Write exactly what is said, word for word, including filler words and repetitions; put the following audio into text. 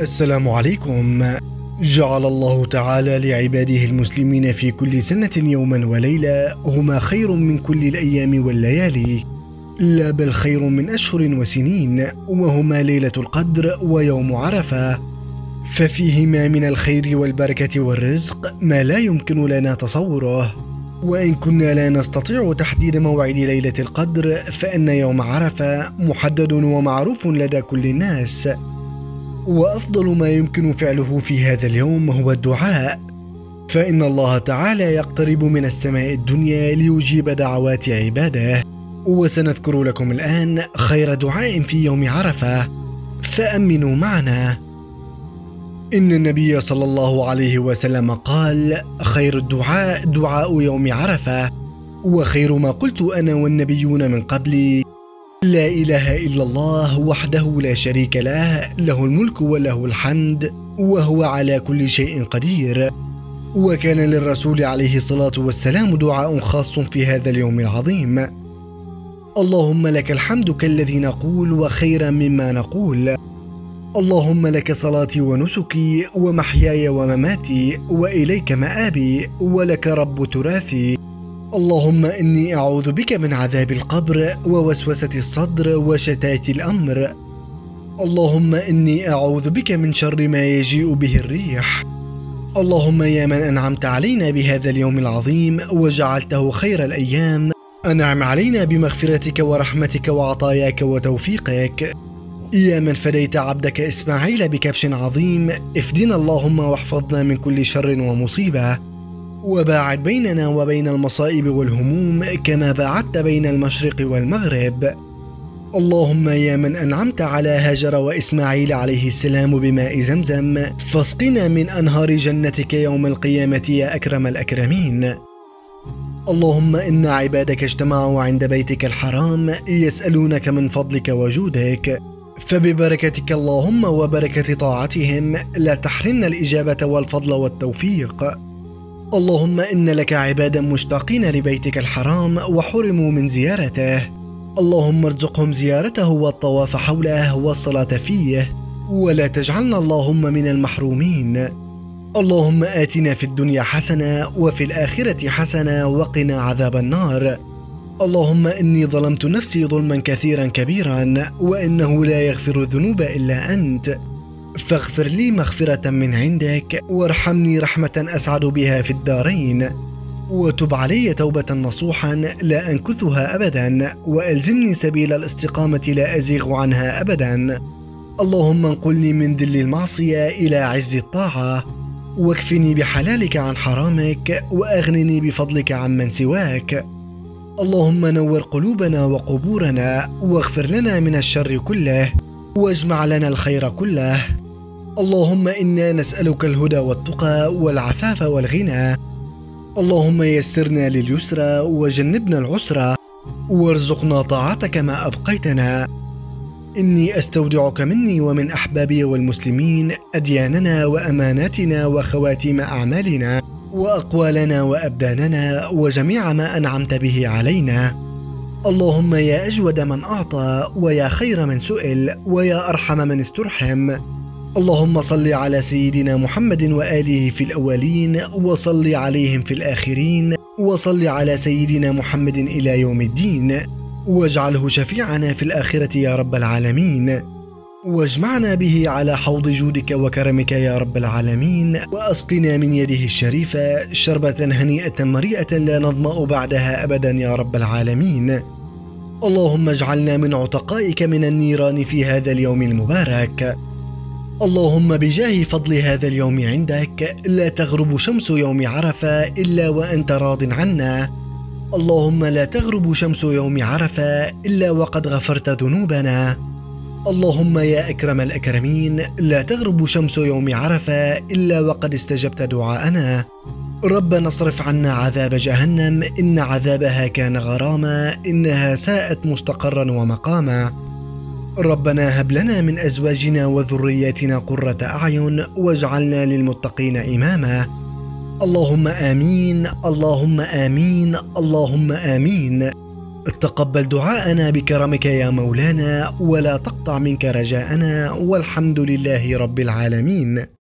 السلام عليكم. جعل الله تعالى لعباده المسلمين في كل سنة يوما وليلة هما خير من كل الأيام والليالي، لا بل خير من أشهر وسنين، وهما ليلة القدر ويوم عرفة، ففيهما من الخير والبركة والرزق ما لا يمكن لنا تصوره. وإن كنا لا نستطيع تحديد موعد ليلة القدر، فإن يوم عرفة محدد ومعروف لدى كل الناس، وأفضل ما يمكن فعله في هذا اليوم هو الدعاء، فإن الله تعالى يقترب من السماء الدنيا ليجيب دعوات عباده. وسنذكر لكم الآن خير دعاء في يوم عرفة، فأمنوا معنا. إن النبي صلى الله عليه وسلم قال: خير الدعاء دعاء يوم عرفة، وخير ما قلت أنا والنبيون من قبلي: لا إله إلا الله وحده لا شريك له، له الملك وله الحمد وهو على كل شيء قدير. وكان للرسول عليه الصلاة والسلام دعاء خاص في هذا اليوم العظيم: اللهم لك الحمد كالذي نقول وخيرا مما نقول، اللهم لك صلاتي ونسكي ومحياي ومماتي وإليك مآبي ولك رب تراثي، اللهم إني أعوذ بك من عذاب القبر ووسوسة الصدر وشتات الأمر، اللهم إني أعوذ بك من شر ما يجيء به الريح. اللهم يا من أنعمت علينا بهذا اليوم العظيم وجعلته خير الأيام، أنعم علينا بمغفرتك ورحمتك وعطاياك وتوفيقك. يا من فديت عبدك إسماعيل بكبش عظيم، افدنا اللهم واحفظنا من كل شر ومصيبة، وباعد بيننا وبين المصائب والهموم كما باعدت بين المشرق والمغرب. اللهم يا من أنعمت على هاجر وإسماعيل عليه السلام بماء زمزم، فاسقنا من أنهار جنتك يوم القيامة يا أكرم الأكرمين. اللهم إن عبادك اجتمعوا عند بيتك الحرام يسألونك من فضلك وجودك، فببركتك اللهم وبركة طاعتهم لا تحرمنا الإجابة والفضل والتوفيق. اللهم إن لك عبادا مشتاقين لبيتك الحرام وحرموا من زيارته، اللهم ارزقهم زيارته والطواف حوله والصلاة فيه، ولا تجعلنا اللهم من المحرومين. اللهم آتنا في الدنيا حسنة وفي الآخرة حسنة وقنا عذاب النار. اللهم إني ظلمت نفسي ظلما كثيرا كبيرا، وإنه لا يغفر الذنوب إلا أنت، فاغفر لي مغفرة من عندك وارحمني رحمة أسعد بها في الدارين، وتب علي توبة نصوحا لا أنكثها أبدا، وألزمني سبيل الاستقامة لا أزيغ عنها أبدا. اللهم انقلني من ذل المعصية إلى عز الطاعة، واكفني بحلالك عن حرامك، وأغنني بفضلك عمن سواك. اللهم نور قلوبنا وقبورنا، واغفر لنا من الشر كله، واجمع لنا الخير كله. اللهم إنا نسألك الهدى والتقى والعفاف والغنى. اللهم يسرنا لليسرى وجنبنا العسرى، وارزقنا طاعتك ما أبقيتنا. إني أستودعك مني ومن أحبابي والمسلمين أدياننا وأماناتنا وخواتيم أعمالنا وأقوالنا وأبداننا وجميع ما أنعمت به علينا. اللهم يا أجود من أعطى، ويا خير من سئل، ويا أرحم من استرحم. اللهم صل على سيدنا محمد وآله في الأولين، وصل عليهم في الآخرين، وصل على سيدنا محمد إلى يوم الدين، واجعله شفيعنا في الآخرة يا رب العالمين، واجمعنا به على حوض جودك وكرمك يا رب العالمين، وأسقنا من يده الشريفة شربة هنيئة مريئة لا نظمأ بعدها أبدا يا رب العالمين. اللهم اجعلنا من عتقائك من النيران في هذا اليوم المبارك. اللهم بجاه فضل هذا اليوم عندك لا تغرب شمس يوم عرفة إلا وأنت راض عنا. اللهم لا تغرب شمس يوم عرفة إلا وقد غفرت ذنوبنا. اللهم يا أكرم الأكرمين لا تغرب شمس يوم عرفة إلا وقد استجبت دعاءنا. ربنا اصرف عنا عذاب جهنم إن عذابها كان غراما، إنها ساءت مستقرا ومقاما. ربنا هب لنا من أزواجنا وذرياتنا قرة أعين واجعلنا للمتقين إماما. اللهم آمين، اللهم آمين، اللهم آمين. تقبل دعاءنا بكرمك يا مولانا، ولا تقطع منك رجاءنا، والحمد لله رب العالمين.